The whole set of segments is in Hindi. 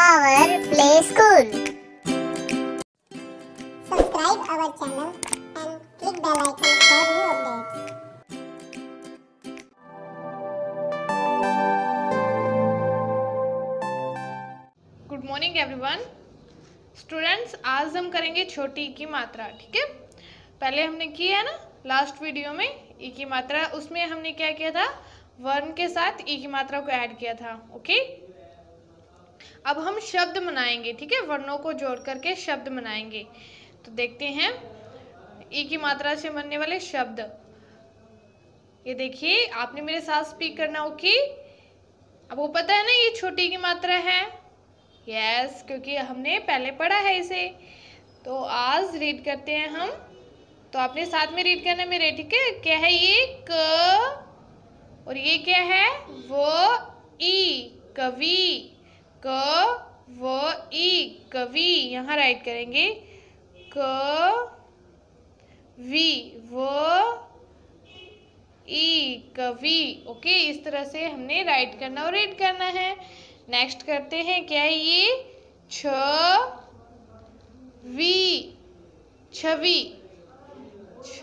our play school. Subscribe our channel and click bell icon for new updates. Good morning everyone. Students, आज हम करेंगे छोटी ई की मात्रा। ठीक है, पहले हमने किया है ना लास्ट वीडियो में ई की मात्रा, उसमें हमने क्या किया था, वर्ण के साथ ई की मात्रा को ऐड किया था। ओके, अब हम शब्द बनाएंगे। ठीक है, वर्णों को जोड़ करके शब्द बनाएंगे। तो देखते हैं ई की मात्रा से बनने वाले शब्द। ये देखिए, आपने मेरे साथ स्पीक करना। ओके, आपको पता है ना ये छोटी ई की मात्रा है। यस, क्योंकि हमने पहले पढ़ा है इसे। तो आज रीड करते हैं हम। तो आपने साथ में रीड करना मेरे। ठीक है, क्या है ये, क, और ये क्या है, वो ई, कवि। क वो ई, कवि। यहाँ राइट करेंगे क वी, वो ई, कवि। ओके, इस तरह से हमने राइट करना और रीड करना है। नेक्स्ट करते हैं, क्या है ये, छ वी, छवि। छ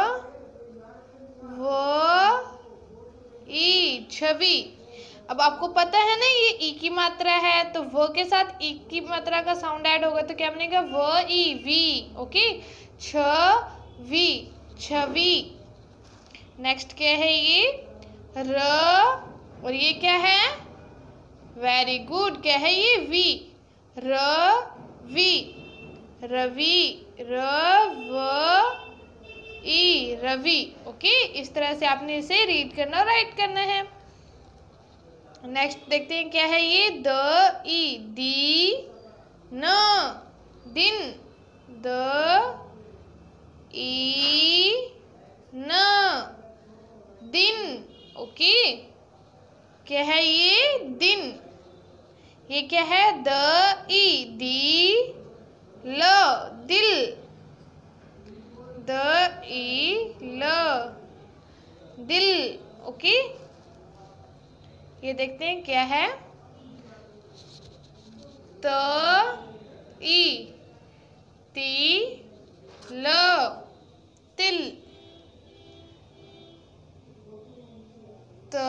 वो ई, छवि। अब आपको पता है ना ये ई की मात्रा है, तो वो के साथ ई की मात्रा का साउंड ऐड होगा तो क्या बनेगा, वो ई, वी। ओके, छ वी, छवि। नेक्स्ट क्या है ये, र, और ये क्या है, वेरी गुड, क्या है ये, वी, र वी, रवि। र व ई, रवि। ओके, इस तरह से आपने इसे रीड करना और राइट करना है। नेक्स्ट देखते हैं, क्या है ये, द ई, दी न, दिन। द ई न, दिन। ओके, क्या है ये, दिन। ये क्या है, द ई, दी ल, दिल। द ई ल, दिल। ओके, ये देखते हैं क्या है, त ई, ती ल, तिल। त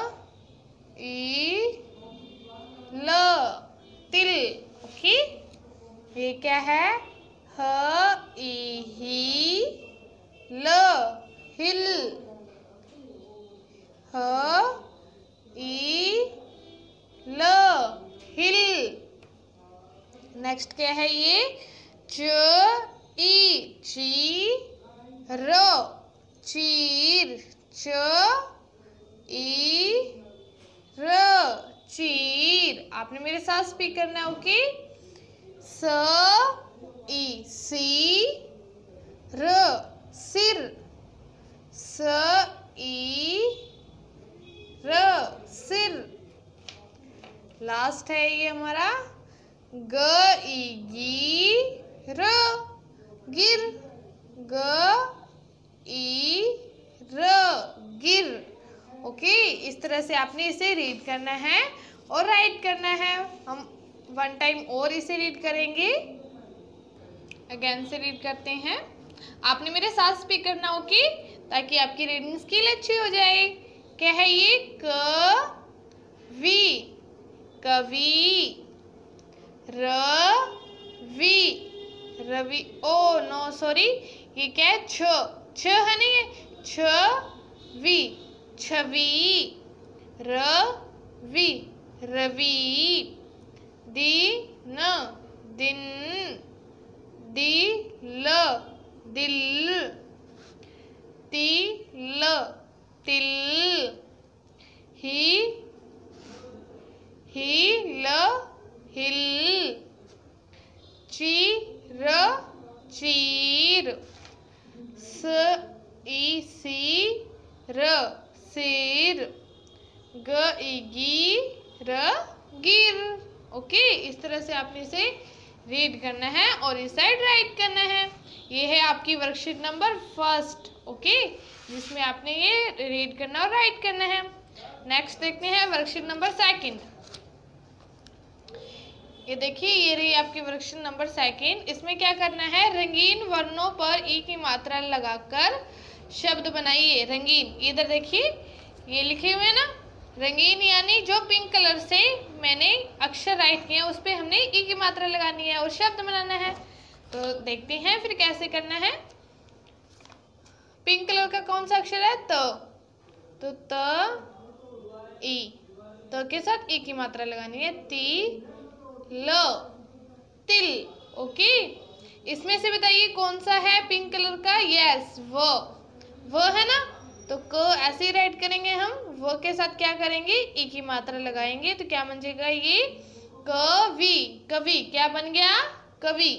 ई ल, तिल। ओके, ये क्या है, ह ई ही ल, हिल। ह ई ल, हिल। नेक्स्ट क्या है ये, च ई, ची र, चीर। च ई र, चीर। आपने मेरे साथ स्पीक करना है। ओके, स ई, सी र, सिर। स ई र, सिर। लास्ट है ये हमारा, ग ई, गी र, गिर। ग ई र, गिर। ओके, इस तरह से आपने इसे रीड करना है और राइट करना है। हम वन टाइम और इसे रीड करेंगे। अगेन से रीड करते हैं। आपने मेरे साथ स्पीक करना। ओके, ताकि आपकी रीडिंग स्किल अच्छी हो जाए। क्या है ये, क वी, कवि। र वी, रवि। ओ नो सॉरी, ये क्या है, छ है नहीं है, छ वी, छवि। र वी, रवि। दी न, दिन। दी ल, दिल। ती ल, तिल। ही ल, हिल। ची र, चीर। स ई, सी र, सिर। ग ई, गी र, गिर। ओके, इस तरह से आपने इसे रीड करना है और इस साइड राइट करना है। ये है आपकी वर्कशीट नंबर 1। ओके, जिसमें आपने ये रीड करना और राइट करना है। नेक्स्ट देखते हैं वर्कशीट नंबर 2। ये देखिए, ये रही आपकी वर्कशीट नंबर 2। इसमें क्या करना है, रंगीन वर्णों पर ई की मात्रा लगाकर शब्द बनाइए। रंगीन, इधर देखिए ये लिखे हुए हैं ना, रंगीन यानी जो पिंक कलर से मैंने अक्षर राइट किए उस पर हमने ई की मात्रा लगानी है और शब्द बनाना है। तो देखते हैं फिर कैसे करना है। पिंक कलर का कौन सा अक्षर है, तो त ई, तो के साथ ई की मात्रा लगानी है, ती ल, तिल। ओके, इसमें से बताइए कौन सा है पिंक कलर का, यस वो है ना, तो क ऐसे ही राइट करेंगे हम, वो के साथ क्या करेंगे, ई की मात्रा लगाएंगे, तो क्या बन जाएगा ये कवि। कवि क्या बन गया, कवि।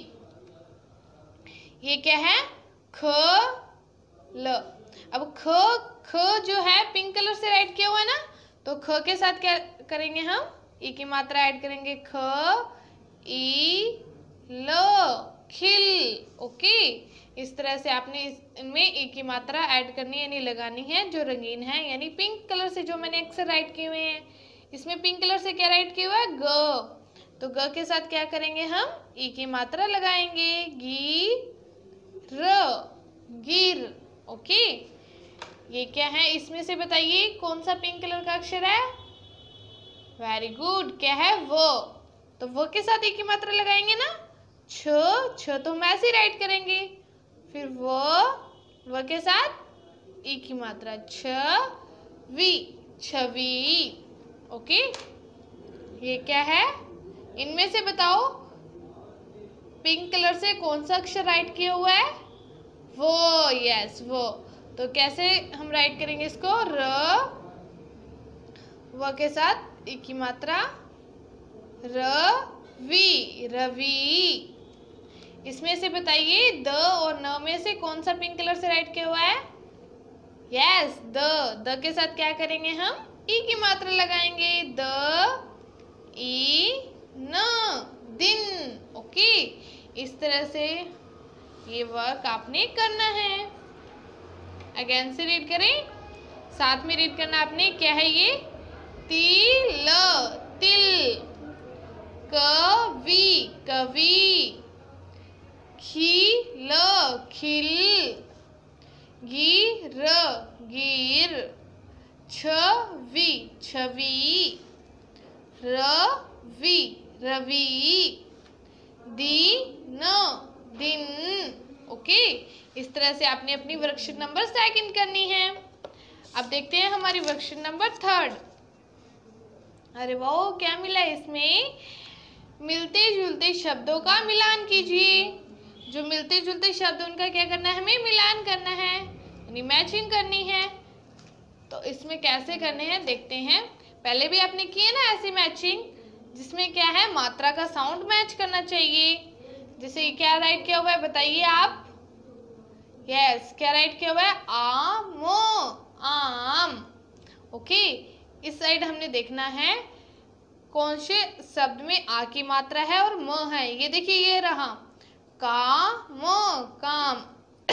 ये क्या है, ख ल। अब ख जो है पिंक कलर से राइट किया हुआ है ना, तो ख के साथ क्या करेंगे हम, ई की मात्रा ऐड करेंगे, ख ई ल, खिल। ओके, इस तरह से आपने इनमें ई की मात्रा ऐड करनी है, यानी लगानी है, जो रंगीन है, यानी पिंक कलर से जो मैंने अक्सर राइट किए हुए हैं। इसमें पिंक कलर से क्या राइट किया हुआ है, ग, तो ग के साथ क्या करेंगे हम, ई की मात्रा लगाएंगे, गी र, गिर। ओके, ये क्या है, इसमें से बताइए कौन सा पिंक कलर का अक्षर है, वेरी गुड, क्या है, वो, तो वो के साथ ई की मात्रा लगाएंगे ना, छ तो हम ऐसे राइट करेंगे, फिर वो के साथ ई की मात्रा, छवि, छवि। ओके, ये क्या है, इनमें से बताओ पिंक कलर से कौन सा अक्षर राइट किया हुआ है, वो, यस वो, तो कैसे हम राइट करेंगे इसको, र, व के साथ ई की मात्रा, रवि, रवि। इसमें से बताइए द और न में से कौन सा पिंक कलर से राइट किया हुआ है, यस द के साथ क्या करेंगे हम, ई की मात्रा लगाएंगे, द ई न, दिन। ओके, इस तरह से ये वर्क आपने करना है। अगेन से रीड करें, साथ में रीड करना आपने, क्या है ये, तिल, तिल, कवि, कवि, खिल, खिल, गिर, गिर, छवि, छवि, रवि, रवि, दिन, दिन। ओके, इस तरह से आपने अपनी वर्कशीट नंबर 2 करनी है। अब देखते हैं हमारी वर्कशीट नंबर 3। अरे वाह, क्या मिला इसमें, मिलते जुलते शब्दों का मिलान कीजिए। जो मिलते जुलते शब्द उनका क्या करना है, हमें मिलान करना है, यानी मैचिंग करनी है। तो इसमें कैसे करने हैं देखते हैं। पहले भी आपने किए ना ऐसी मैचिंग, जिसमें क्या है, मात्रा का साउंड मैच करना चाहिए। जैसे क्या राइट किया हुआ है बताइए आप, यस क्या राइट किया हुआ है, आम, आम। ओके, इस साइड हमने देखना है कौन से शब्द में आ की मात्रा है और म है। ये देखिए, ये रहा काम, काम,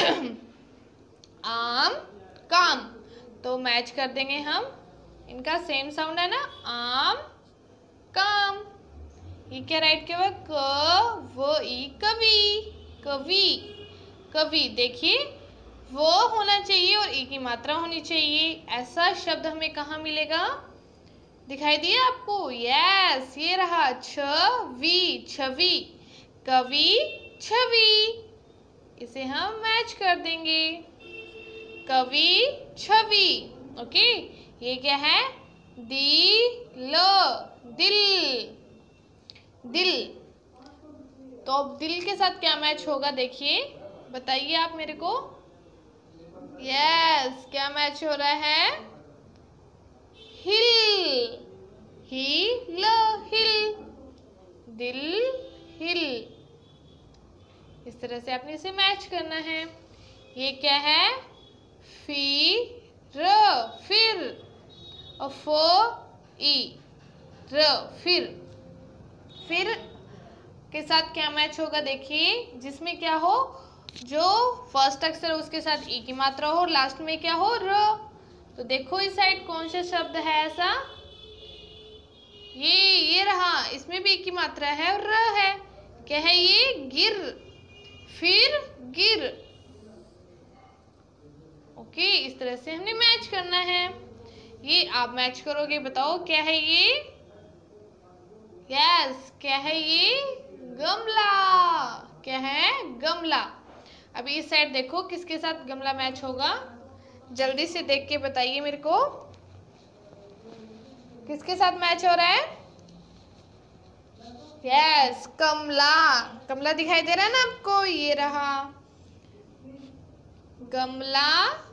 आम, काम, तो मैच कर देंगे हम, इनका सेम साउंड है ना, आम, काम। ये क्या राइट किया हुआ है, क व ई, कवि, कवि, कवि। देखिए, वो होना चाहिए और ई की मात्रा होनी चाहिए। ऐसा शब्द हमें कहाँ मिलेगा, दिखाई दिया आपको, यस ये रहा, छवि, छवि, कवि, छवि। इसे हम मैच कर देंगे, कवि, छवि। ओके, ये क्या है, दिल, दिल, दिल। तो अब दिल के साथ क्या मैच होगा, देखिए बताइए आप मेरे को, यस क्या मैच हो रहा है, हिल, हिल, हिल, दिल, हिल। इस तरह से आपने इसे मैच करना है। ये क्या है, फिर, फिर, और फो ई, र, फिर के साथ क्या मैच होगा, देखिए जिसमें क्या हो, जो फर्स्ट अक्षर उसके साथ ई की मात्रा हो और लास्ट में क्या हो, र। तो देखो इस साइड कौन सा शब्द है ऐसा, ये रहा, इसमें भी एक ही मात्रा है और र है। क्या है ये? गिर, फिर गिर। ओके, इस तरह से हमने मैच करना है। ये आप मैच करोगे, बताओ क्या है ये? यस, क्या है ये? गमला। क्या है? गमला। अभी इस साइड देखो किसके साथ गमला मैच होगा, जल्दी से देख के बताइए मेरे को, किसके साथ मैच हो रहा है? यस, कमला। कमला दिखाई दे रहा है ना आपको? ये रहा गमला,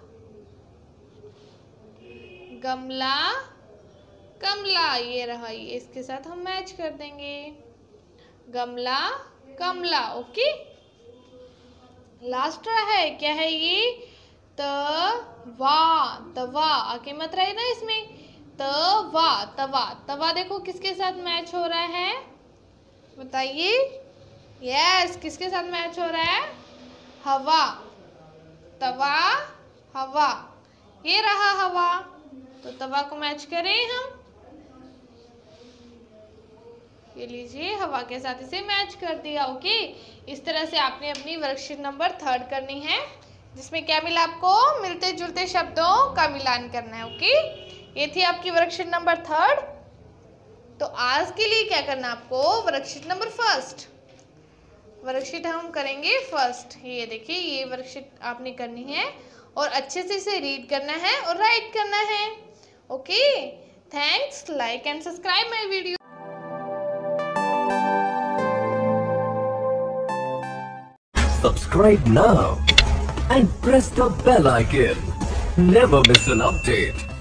गमला, कमला। ये रहा, ये इसके साथ हम मैच कर देंगे, गमला, कमला। ओके, लास्ट रहा है, क्या है ये? तवा। तवा, आगे मात्रा है ना इसमें, तवा, तवा। तवा देखो किसके साथ मैच हो रहा है, बताइए। यस, किसके साथ मैच हो रहा है? हवा। तवा, हवा। ये रहा हवा, तो तवा को मैच करें हम। ये लीजिए, हवा के साथ इसे मैच कर दिया। ओके, इस तरह से आपने अपनी वर्कशीट नंबर 3 करनी है, जिसमें क्या मिला आपको? मिलते जुलते शब्दों का मिलान करना है। ओके, ये थी आपकी वर्कशीट नंबर 3। तो आज के लिए क्या करना आपको? Worksheet number 1। वर्कशीट हम करेंगे 1। ये देखिए, ये वर्कशीट आपने करनी है और अच्छे से इसे रीड करना है और राइट करना है। Okay, thanks. Like and subscribe my video. Subscribe now and press the bell icon. Never miss an update.